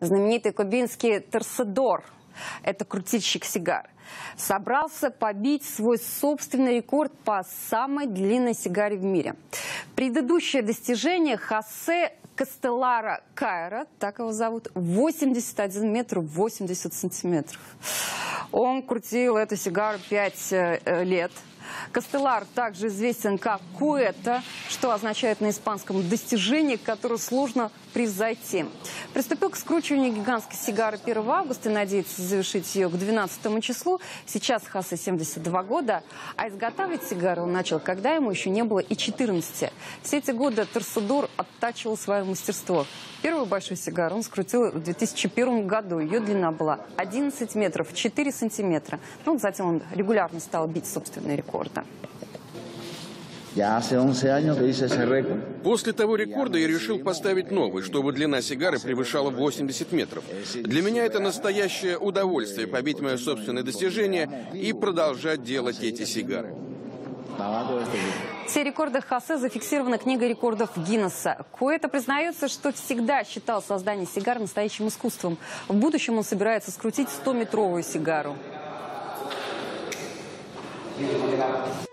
знаменитый кубинский торседор, это крутильщик сигар, собрался побить свой собственный рекорд по самой длинной сигаре в мире. Предыдущее достижение Хосе Кастеллара Кайра, так его зовут, 81 метр 80 сантиметров. Он крутил эту сигару 5 лет. Кастеллар также известен как Куэта, что означает на испанском «достижение, которое сложно превзойти». Приступил к скручиванию гигантской сигары 1 августа и надеется завершить ее к 12 числу. Сейчас Хосе 72 года, а изготавливать сигару он начал, когда ему еще не было и 14. Все эти годы торседор оттачивал свое мастерство. Первую большую сигару он скрутил в 2001 году. Ее длина была 11 метров 4 сантиметра. Ну, затем он регулярно стал бить собственные рекорды. После того рекорда я решил поставить новый, чтобы длина сигары превышала 80 метров. Для меня это настоящее удовольствие побить мое собственное достижение и продолжать делать эти сигары. Все рекорды Хосе зафиксированы книгой рекордов Гиннесса. Куэта признается, что всегда считал создание сигар настоящим искусством. В будущем он собирается скрутить 100-метровую сигару.